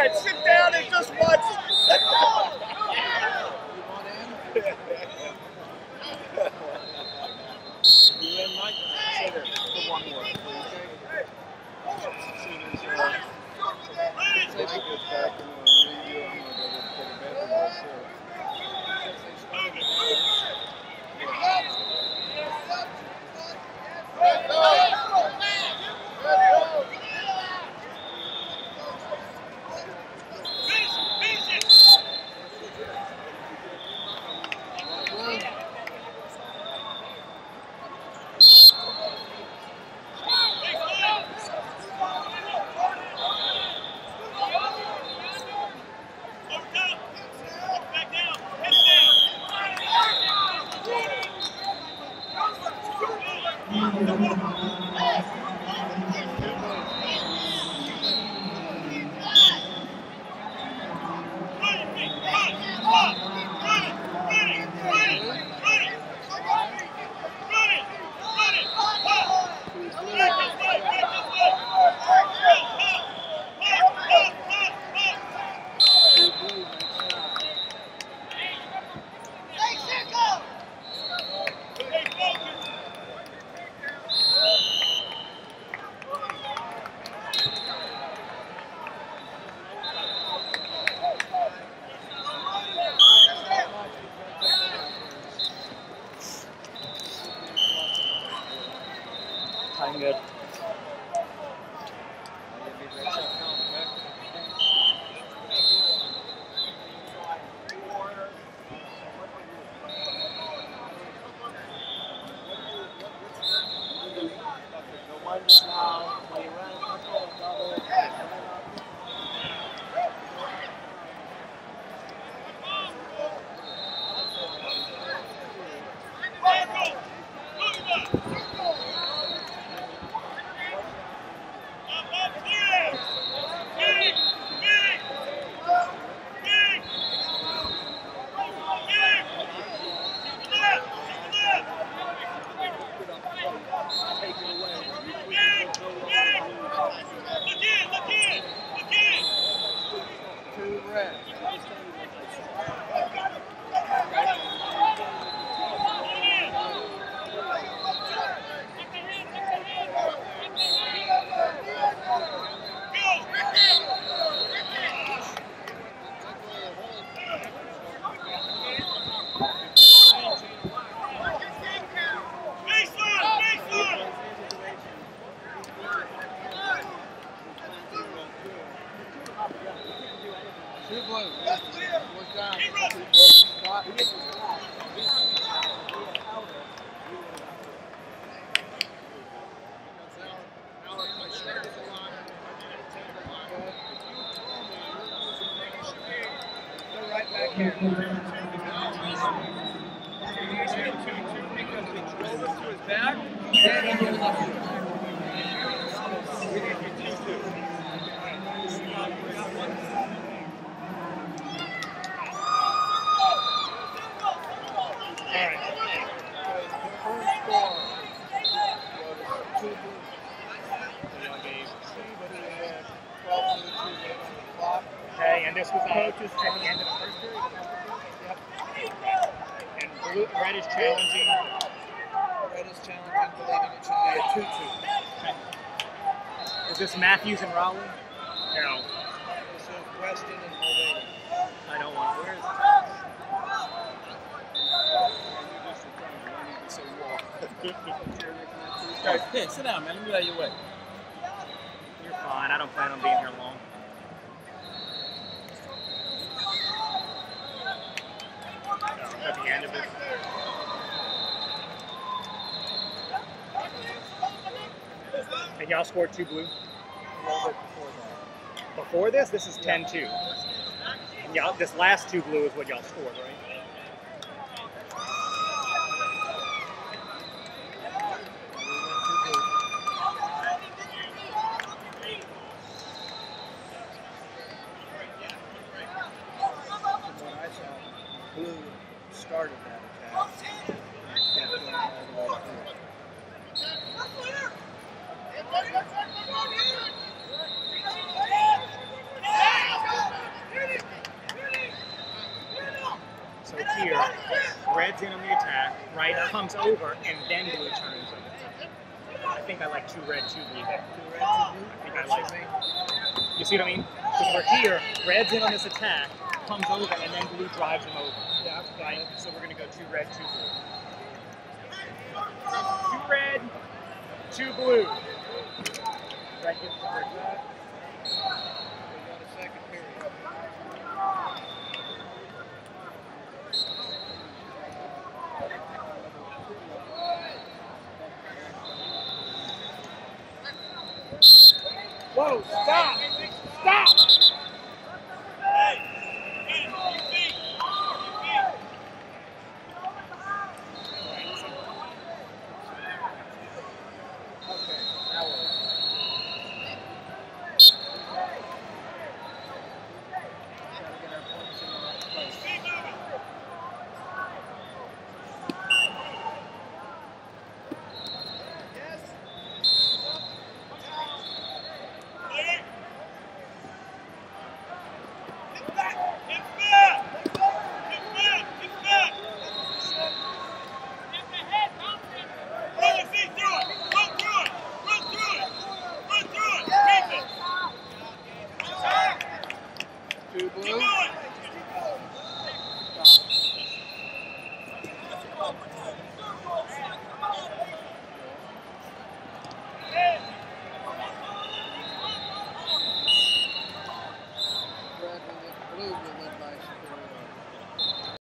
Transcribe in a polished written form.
right, sit down and just watch. You in, Mike? Sit there for one more, please. I'm good. Okay, and this was coaches at the end of the first period. Yep. And blue, red is challenging. Red is challenging, believing it should be a 2-2. Okay. Is this Matthews and Rowley? No. This is Weston and Mulvaney. I don't want. Where is it? Hey, sit down, man. Let me get out of your way. You're fine. I don't plan on being here long. At the end of it. And y'all scored 2 blue? Before this? This is 10-2. Y'all, this last 2 blue is what y'all scored, right? Blue started that attack. here, red's in on the attack, right comes over, and then blue turns on the attack. I think I like 2 red, 2 blue there. 2 red, 2 blue. I think I like it. You see what I mean? Because we're here, red's in on this attack, comes over, and then blue drives him over. Yeah. Right? So we're going to go 2 red, 2 blue. 2 red, 2 blue. Red gets the first red. We got a second period. Whoa, stop! Stop!